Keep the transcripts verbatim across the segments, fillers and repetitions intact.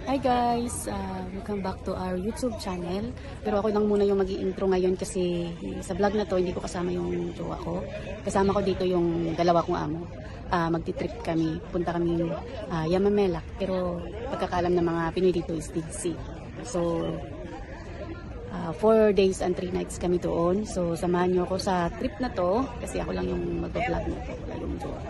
Hi guys! Uh, welcome back to our YouTube channel. Pero ako lang muna yung mag-i-intro ngayon kasi sa vlog na to hindi ko kasama yung jowa ko. Kasama ko dito yung dalawa kong amo. Uh, magti-trip kami. Punta kami uh, Yamamela. Pero pagkakalam ng mga Pinoy dito is Digsi. So, uh, four days and three nights kami doon. So, samahan nyo ako sa trip na to kasi ako lang yung mag-vlog na to. Wala yung jowa.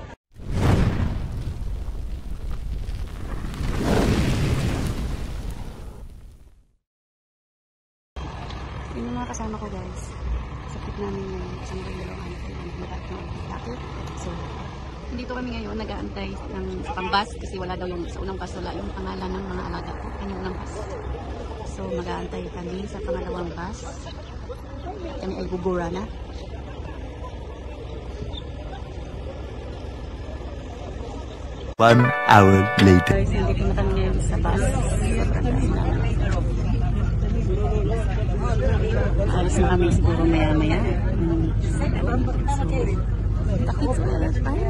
Yung mga kasama ko guys, sa trip namin yung kasama ko yung dalawang anak ko yung mag-atong laki. So, dito kami ngayon nag-aantay ng pang-bus kasi wala daw yung sa unang bus, wala yung pangalan ng mga alaga ko. Yan yung unang bus. So, mag-aantay kami sa pangalawang bus. Kami ay gugura na. One hour later. Guys, nandito na kami ngayon sa bus. Sobrang taas namin. Alis na kami siguro maya-maya. Hmm. So, takot na tayo.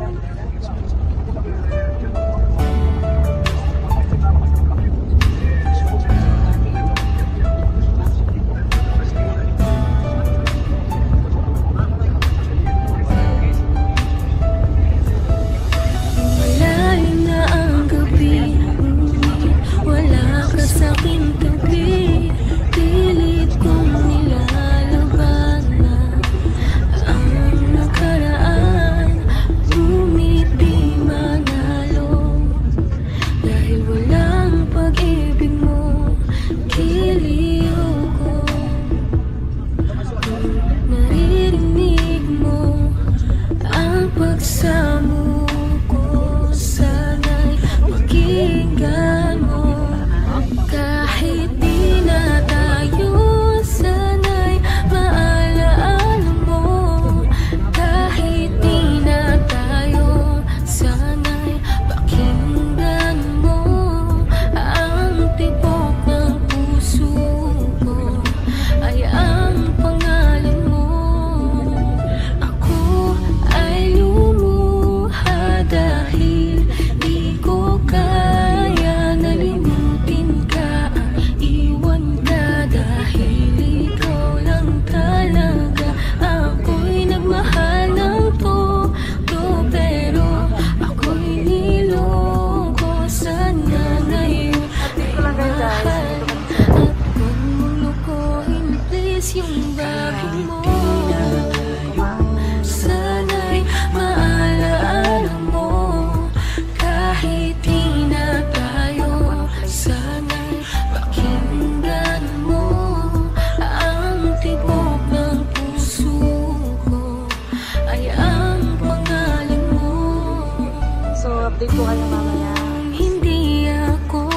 Update ko kayo mamaya. Hindi ako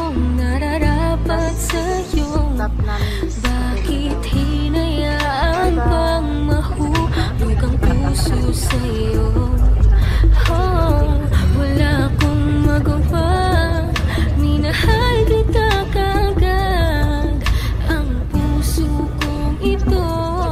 nararapat sa'yo. Bakit hinayaan pang mahulog ang puso sa'yo? Oh, wala akong magawa. Minahal kita kagad. Ang puso kong ito,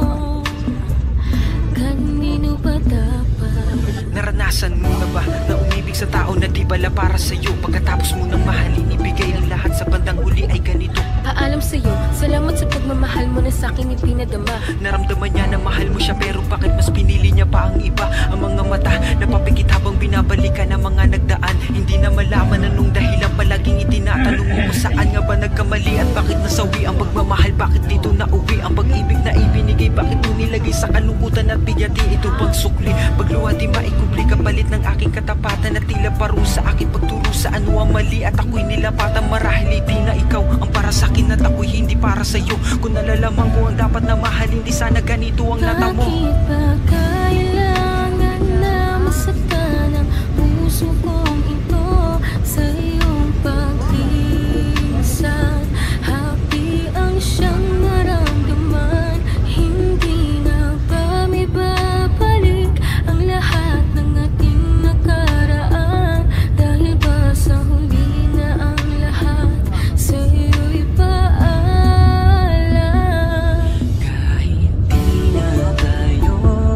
kanino ba dapat? Naranasan mo na ba na umibig sa tao na di bala para sa'yo? Pagkatapos mo ng mahalin, ibigay ang lahat sa bandang huli ay ganito. Paalam sa'yo, salamat sa pagmamahal mo na sa'kin ipinadama. Naramdaman niya na mahal mo siya, pero bakit mas pinili niya pa ang iba? Ang mga mata napapikit habang binabalikan ang mga nagdaan. Hindi na malaman anong dahilan, palaging itinatanong mo kung saan nga ba nagkamali at bakit nasawi ang pagmamahal. Bakit dito nauwi ang pag-ibig na ibinigay? Bakit mo nilagay sa kalungkutan at bigati? Ito bang sukli? Pagluha di maikubli kapalit ng aking katapatan at tila parusa aking pagturo sa ano ang mali at ako'y nilapatan. Marahil hindi na ikaw ang para sa'kin at ako'y hindi para sa'yo. Kung nalalaman ko ang dapat na mahalin, di sana ganito ang natamo. Bakit ba kailangan na masaktan ang puso kong ito sa iyong pagtisan? Happy ang siyang naramdaman. Hindi na ba may babalik ang lahat ng ating nakaraan? Dahil ba sa huli na ang lahat sa iyo'y paalam? Kahit di na tayo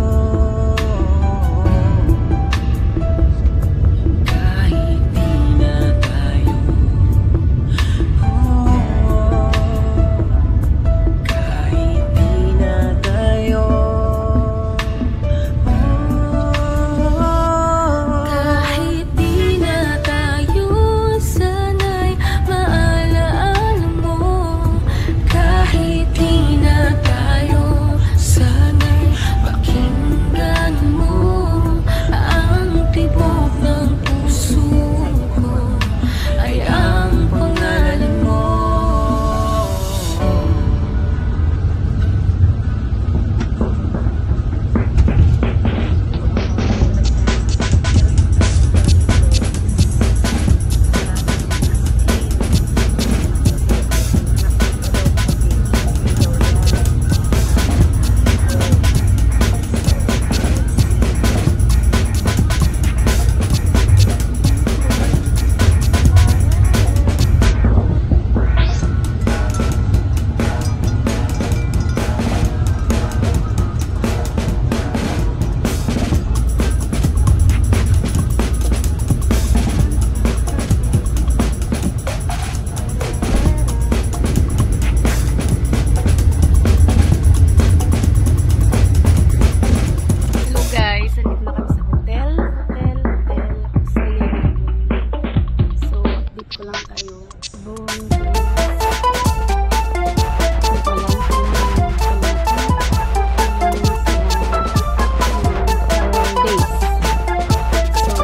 tayo. Bon. Ito lang kung days. So,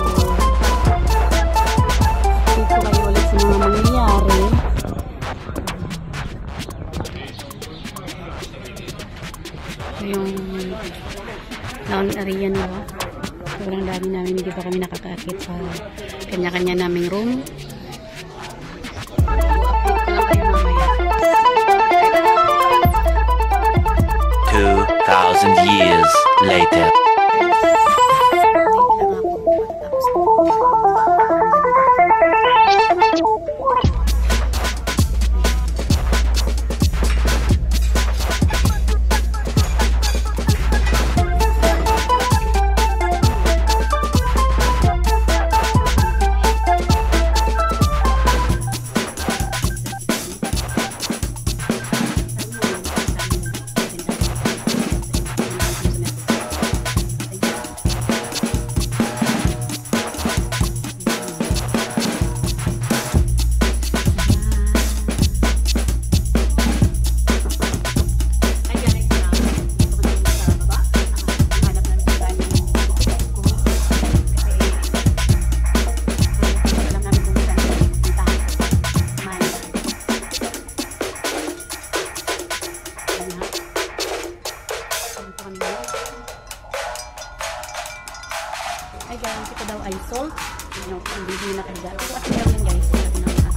dito kayo ulit sa mga mangyayari. Ito yung lawn area na ba? Sobrang dami namin, hindi pa kami nakakaakit sa kanya-kanya naming room. Update ko lang kayo mamaya. Two thousand years later. Ay guys, ito daw ay salt. Ano, hindi na kaya. So, at meron yan guys. Sabi na mga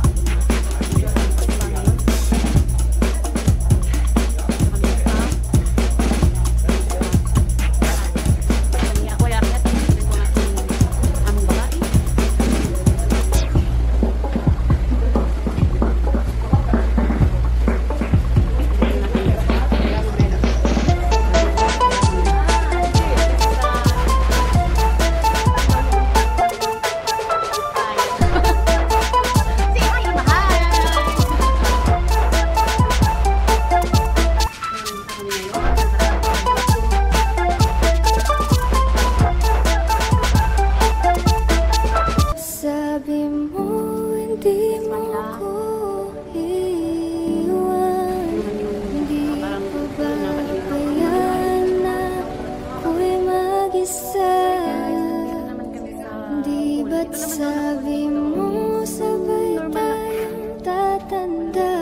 sabi mo sabay tayong tatanda.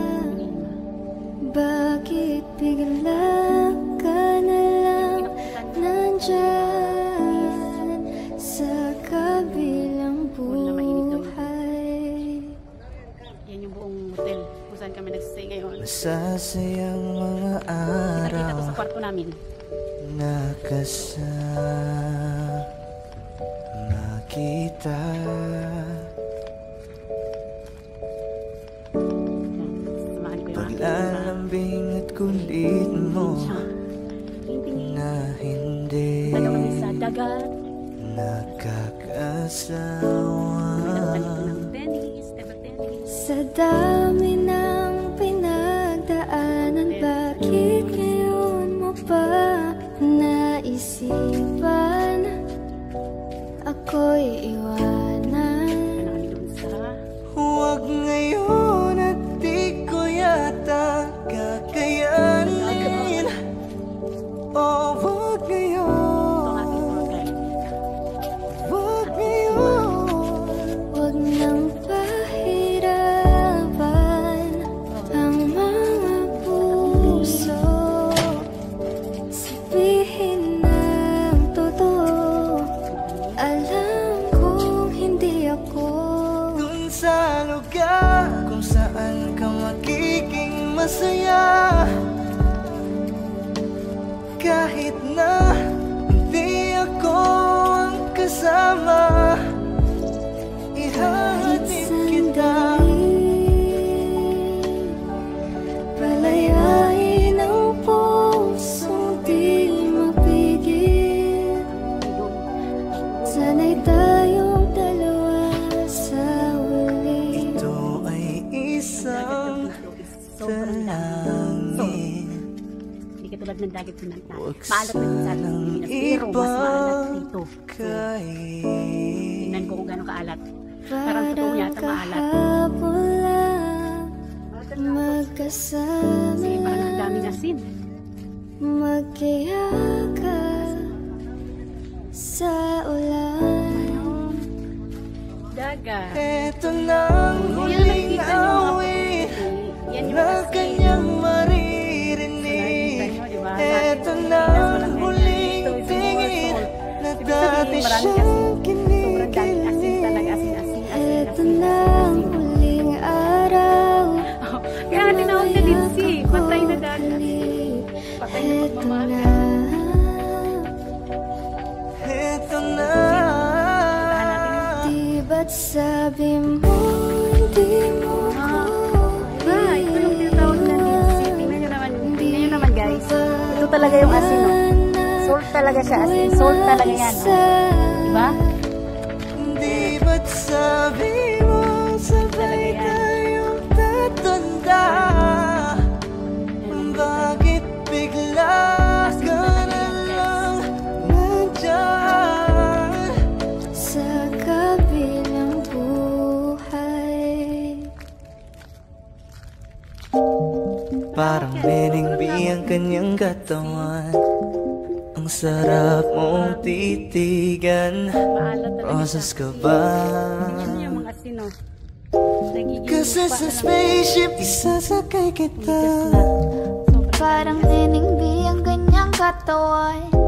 Bakit bigla ka na lang nandyan sa kabilang buhay? Yan yung buong hotel kung saan kami nagsistay ngayon. Masasayang mga Kita-kita araw to sa kwarto namin. nakasama kita. Samahan ko yung Paglalambing at kulit mo na hindi Dalawa sa dagat. nakakasawa. Tennis, table tennis. Sa dami ng pinagdaanan, bakit ngayon mo pa naisipan ako'y iwanan? Ano kami doon sa Huwag ngayon at di ko yata kakayanin. Oh, huwag ngayon, huwag ngayon. Huwag nang pahirapan ang mga puso. Sabihin ng totoo, alam kong hindi ako Dun sa lugar kung saan ka magiging masaya, kahit na hindi ako ang kasama, ihahatid kita. palayain ang pusong di mapigil. Sana'y tayong dalawa sa huli. Ito ay isang talangin. Hindi katulad ng dagat sinan na Huwag maalat na din sa ating Pilipinas, pero mas maalat dito. kay Tingnan ko kung gano'ng kaalat. Parang totoo yata maalat. kahapon kasama Kasi parang ang daming asin. magkiyakap sa ulan. Dagat. Eto nang Yan ang huling nakikita nyo mga awit puti. Yan yung na asin. kanyang So, maririnig. nakikita nyo, diba? Eto Sa nang Pilipinas, walang huling ganyan. Ito is more tingin salt. na Ibig dati sabihin, marami siyang asin. Sobrang daming asin talaga. Asin, asin, asin, Eto asin, na ang asin, asin. huling araw. Kaya tinawag na din si. Patay na dagat. Patay na Eto pagmamahal. na. Eto na. Di ba't sabi mo hindi mo ko Ah, ito yung tinatawag na din si. Tingnan nyo naman, tingnan nyo naman guys. Ito talaga yung asin, no? Salt talaga siya, asin. Salt talaga yan. Diba? Di ba't sabi mo sabay tayong tatanda? Bakit bigla ka na lang nandyan? sa kabilang buhay. Parang meningbi ang kanyang katawan. Ang sarap mong titigan. Maalat talaga Rosas siya. ka ba? Yan yung mga asin, no? Nagiging Kasi lupa sa na lang. spaceship isasakay kita. Tigas na. Sobrang Parang neningbi ang kanyang katawan.